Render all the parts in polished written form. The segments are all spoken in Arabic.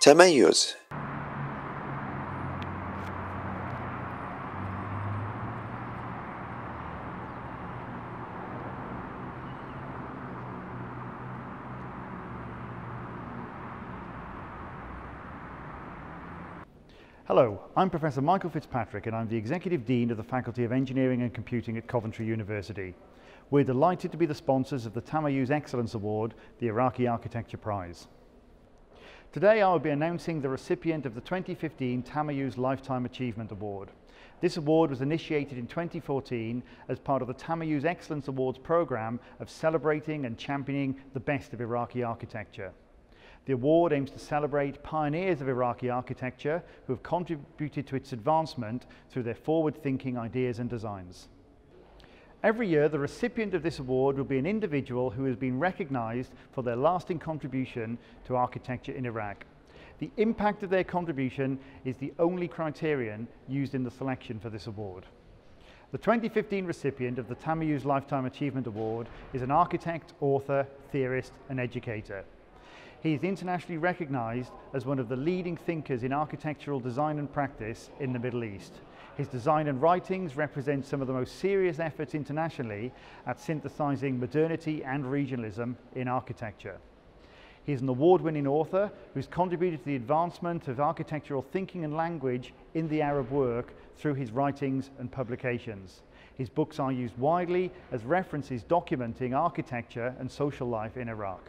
تميز. Hello, I'm Professor Michael Fitzpatrick and I'm the Executive Dean of the Faculty of Engineering and Computing at Coventry University. We're delighted to be the sponsors of the Tamayus Excellence Award, the Iraqi Architecture Prize. Today I will be announcing the recipient of the 2015 Tamayus Lifetime Achievement Award. This award was initiated in 2014 as part of the Tamayus Excellence Awards program of celebrating and championing the best of Iraqi architecture. The award aims to celebrate pioneers of Iraqi architecture who have contributed to its advancement through their forward-thinking ideas and designs. Every year, the recipient of this award will be an individual who has been recognized for their lasting contribution to architecture in Iraq. The impact of their contribution is the only criterion used in the selection for this award. The 2015 recipient of the Tamayus Lifetime Achievement Award is an architect, author, theorist, and educator. He is internationally recognized as one of the leading thinkers in architectural design and practice in the Middle East. His design and writings represent some of the most serious efforts internationally at synthesizing modernity and regionalism in architecture. He is an award-winning author who's contributed to the advancement of architectural thinking and language in the Arab world through his writings and publications. His books are used widely as references documenting architecture and social life in Iraq.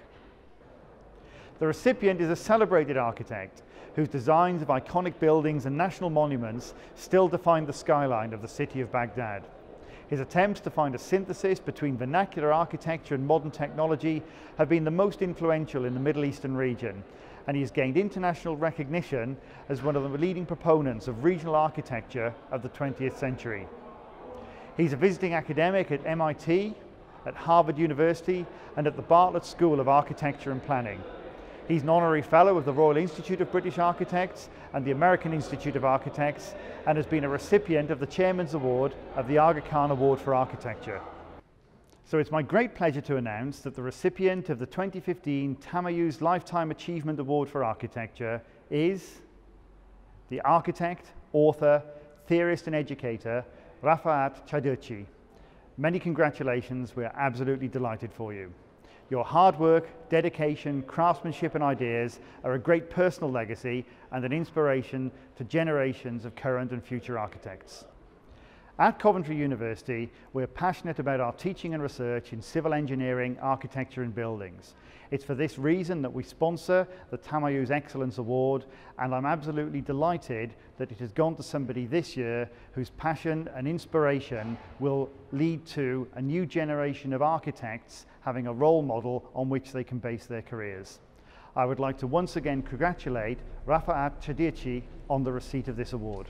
The recipient is a celebrated architect whose designs of iconic buildings and national monuments still define the skyline of the city of Baghdad. His attempts to find a synthesis between vernacular architecture and modern technology have been the most influential in the Middle Eastern region, and he has gained international recognition as one of the leading proponents of regional architecture of the 20th century. He's a visiting academic at MIT, at Harvard University, and at the Bartlett School of Architecture and Planning. He's an honorary fellow of the Royal Institute of British Architects and the American Institute of Architects, and has been a recipient of the Chairman's Award of the Aga Khan Award for Architecture. So it's my great pleasure to announce that the recipient of the 2015 Tamayus Lifetime Achievement Award for Architecture is the architect, author, theorist and educator, Rafat Chadirchi. Many congratulations, we are absolutely delighted for you. Your hard work, dedication, craftsmanship and ideas are a great personal legacy and an inspiration to generations of current and future architects. At Coventry University, we're passionate about our teaching and research in civil engineering, architecture and buildings. It's for this reason that we sponsor the Tamayus Excellence Award, and I'm absolutely delighted that it has gone to somebody this year whose passion and inspiration will lead to a new generation of architects having a role model on which they can base their careers. I would like to once again congratulate Rafat Chadirchi on the receipt of this award.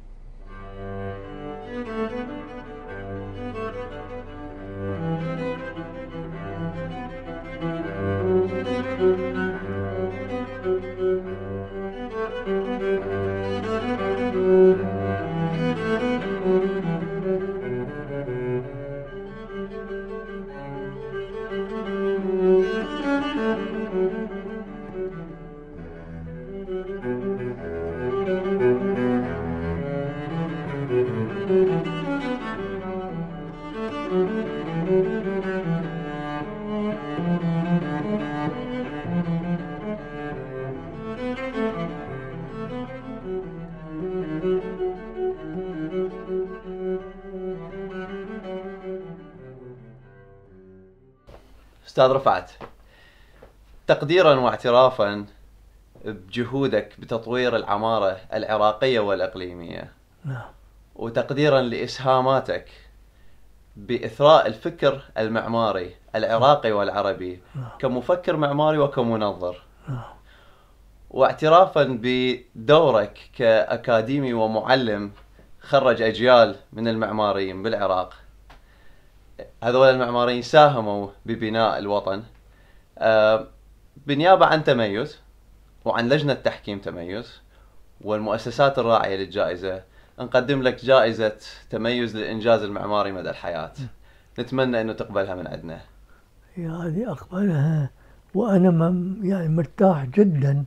أستاذ رفعت، تقديرا واعترافا بجهودك بتطوير العمارة العراقية والإقليمية، وتقديرا لإسهاماتك بإثراء الفكر المعماري العراقي والعربي كمفكر معماري وكمنظر، واعترافا بدورك كأكاديمي ومعلم خرج أجيال من المعماريين بالعراق. هذول المعماريين ساهموا ببناء الوطن. بالنيابة عن تميز وعن لجنة تحكيم تميز والمؤسسات الراعية للجائزة، نقدم لك جائزة تميز للإنجاز المعماري مدى الحياة. نتمنى أنه تقبلها من عندنا. يعني أقبلها وأنا يعني مرتاح جدا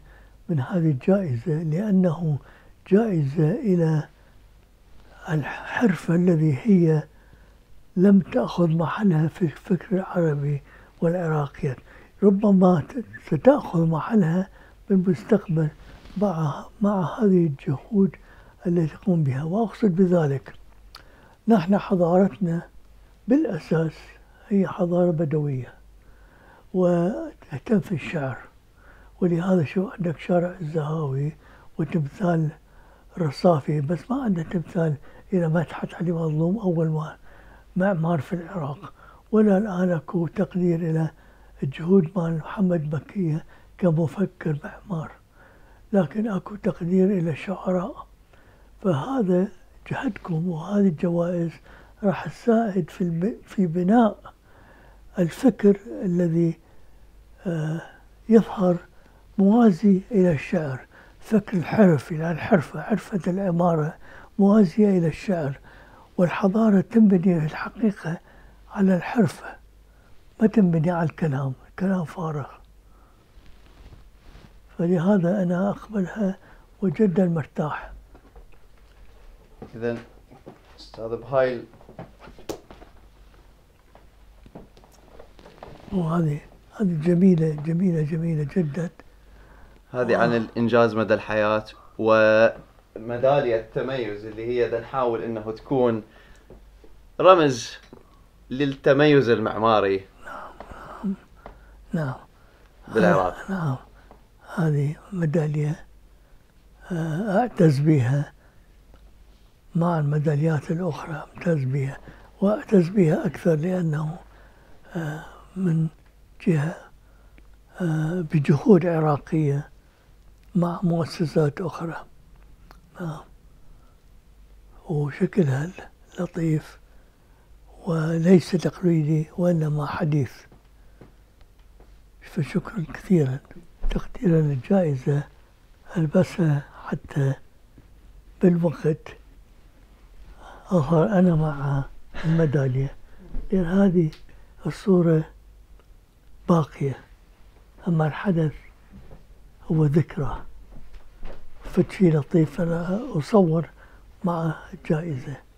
من هذه الجائزة، لأنه جائزة إلى الحرفة الذي هي لم تأخذ محلها في الفكر العربي والعراقي، ربما ستأخذ محلها بالمستقبل مع هذه الجهود التي تقوم بها. وأقصد بذلك نحن حضارتنا بالأساس هي حضارة بدوية وتهتم في الشعر، ولهذا شو عندك شارع الزهاوي وتمثال رصافي، بس ما عندنا تمثال إلى متحف علي مظلوم أول معمار في العراق، ولا الآن أكو تقدير إلى الجهود مال محمد مكية كمفكر معمار، لكن أكو تقدير إلى الشعراء. فهذا جهدكم وهذه الجوائز راح تساعد في بناء الفكر الذي يظهر موازي إلى الشعر، فكر الحرفي، لأن حرفة العمارة موازية إلى الشعر، والحضارة تنبني في الحقيقة على الحرفة، ما تنبني على الكلام فارغ. فلهذا أنا أقبلها وجدا مرتاح. إذا أستاذ بهاي وهذه جميلة جميلة جميلة جدا. هذه عن الإنجاز مدى الحياة، وميدالية التميز اللي هي نحاول إنه تكون رمز للتميز المعماري. نعم بالعراق. نعم، هذه ميدالية أعتز بها مع الميداليات الأخرى، أعتز بها وأعتز بها أكثر لأنه من جهة بجهود عراقية مع مؤسسات أخرى، وشكلها لطيف وليس تقليدي وإنما حديث. فشكرا كثيرا تقديرا للجائزة، ألبسها حتى بالوقت أظهر أنا مع الميدالية، لأن هذه الصورة باقية، أما الحدث هو ذكرى. فشي لطيف أنا أصور مع الجائزة.